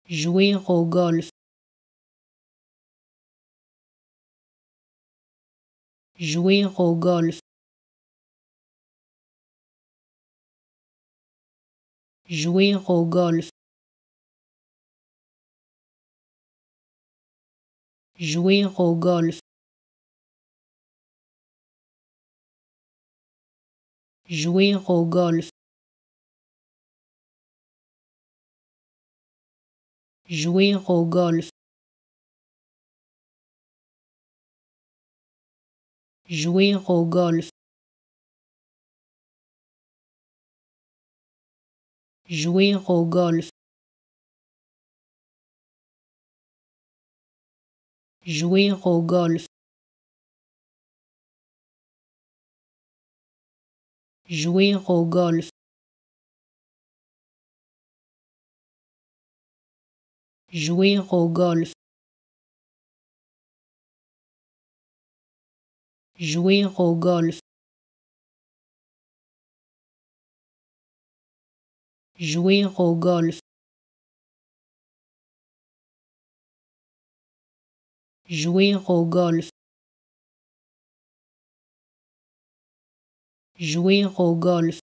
Jouer au golf. Jouer au golf. Jouer au golf. Jouer au golf. Jouer au golf. Jouer au golf. Jouer au golf. Jouer au golf. Jouer au golf. Jouer au golf. Jouer au golf. Jouer au golf. Jouer au golf. Jouer au golf. Jouer au golf.